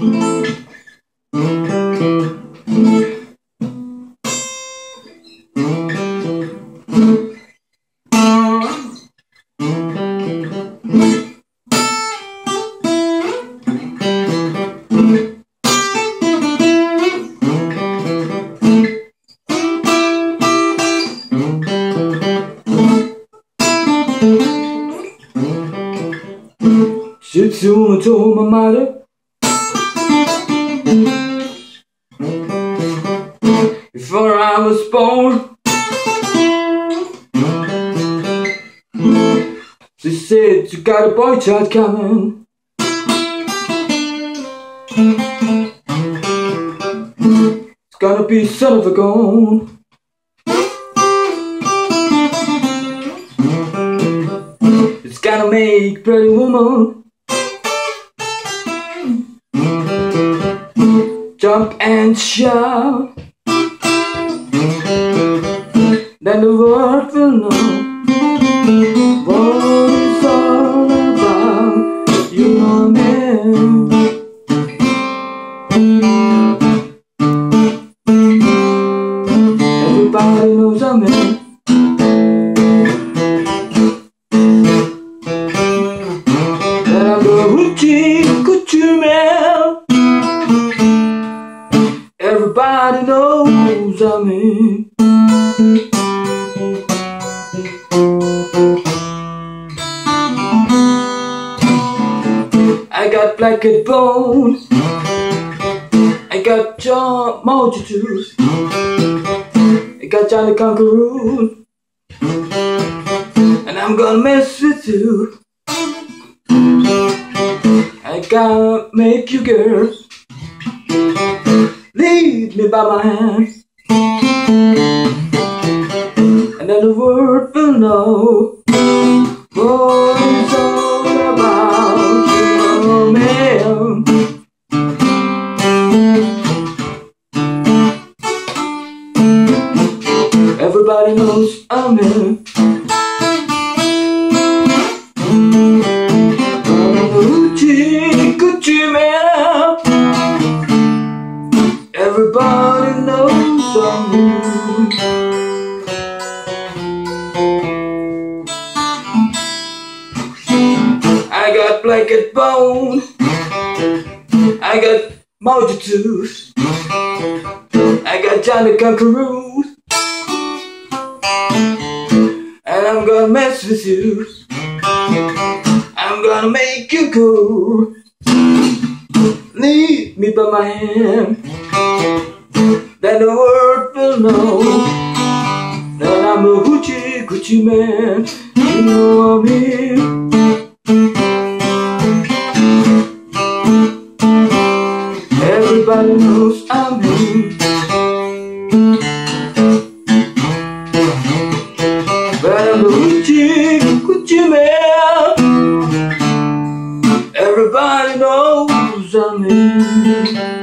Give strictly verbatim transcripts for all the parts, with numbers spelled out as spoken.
Since you woman told my mother before I was born, she said you got a boy child coming. It's gonna be son of a gun. It's gonna make pretty woman jump and shout. Then the world will know what it's all about. You know me. Everybody knows I'm in. That I'm the hoochie coochie man. Everybody knows I'm in. I got black and bone, I got John multitudes, I got Johnny Conqueror, and I'm gonna mess with you. I gotta make you girl lead me by my hand, and then the world will know what it's all about. You know me. Everybody knows I'm in. I'm a hoochie coochie man. Everybody knows I'm in. I got black and bone, I got multitudes, I got Johnny Conqueror, and I'm gonna mess with you. I'm gonna make you go. Lead me by my hand, then the world will know that I'm a hoochie coochie man. You know I'm here. Everybody knows I'm here. But I'm a hoochie coochie man. Everybody knows I'm here.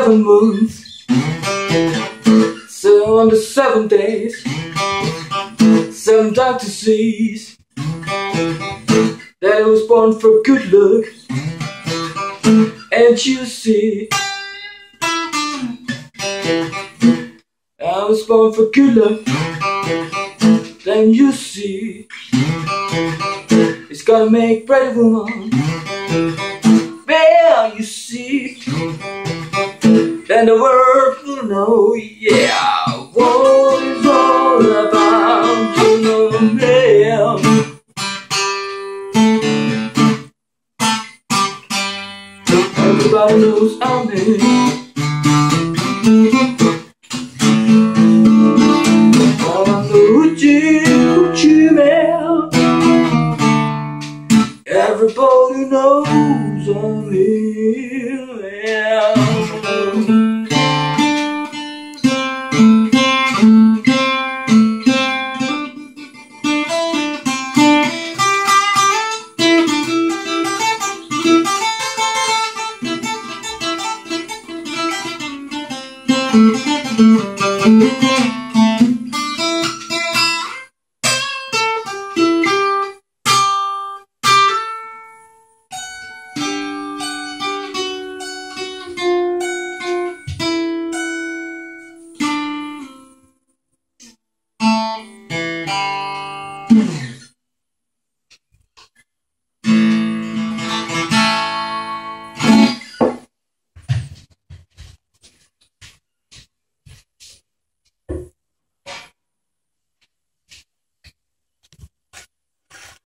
seven months, so on the seven days, some doctor sees that I was born for good luck. And you see, I was born for good luck. Then you see, it's gonna make pretty woman. Well, you see, then the world will know, yeah, what it's all about, you know, yeah. Everybody knows I'm in. I'm the hoochie coochie man. Everybody knows I'm in. Yeah.